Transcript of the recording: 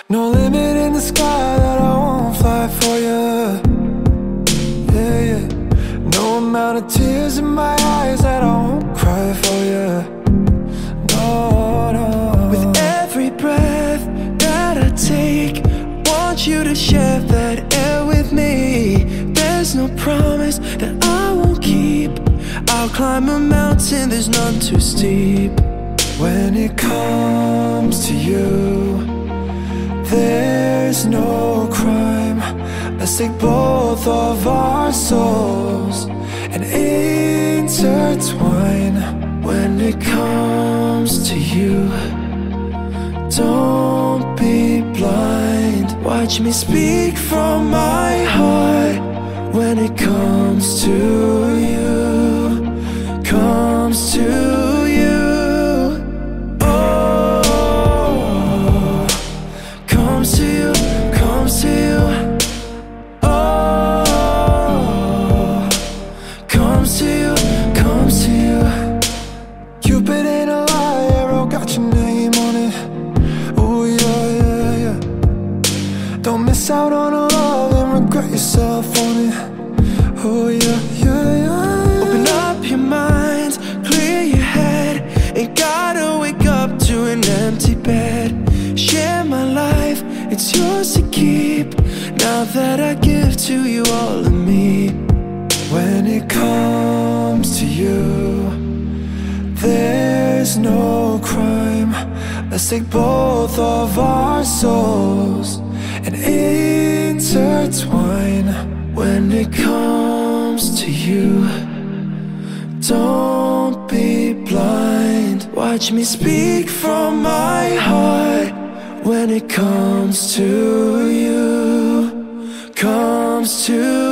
No limit in the sky that I won't fly for you. Yeah, yeah. No amount of tears in my eyes that I won't cry for you. No, no. With every breath that I take, I want you to share that air with me. There's no promise that I won't keep. I'll climb a mountain, there's none too steep. When it comes to you, there's no crime. Let's take both of our souls and intertwine. When it comes to you, don't be blind. Watch me speak from my heart. When it comes to you, comes to you. Comes to you, comes to you. Oh, comes to you, comes to you. Cupid ain't a lie, arrow got your name on it. Oh yeah, yeah, yeah. Don't miss out on a love and regret yourself on it. Oh yeah, yeah, yeah. Open up your mind, clear your head. Ain't gotta wake up to an empty bed. Share my life, it's yours to keep. Now that I give to you all of me. When it comes to you, there's no crime. Let's take both of our souls and intertwine. When it comes to you, don't be blind. Watch me speak from my heart. When it comes to you, comes to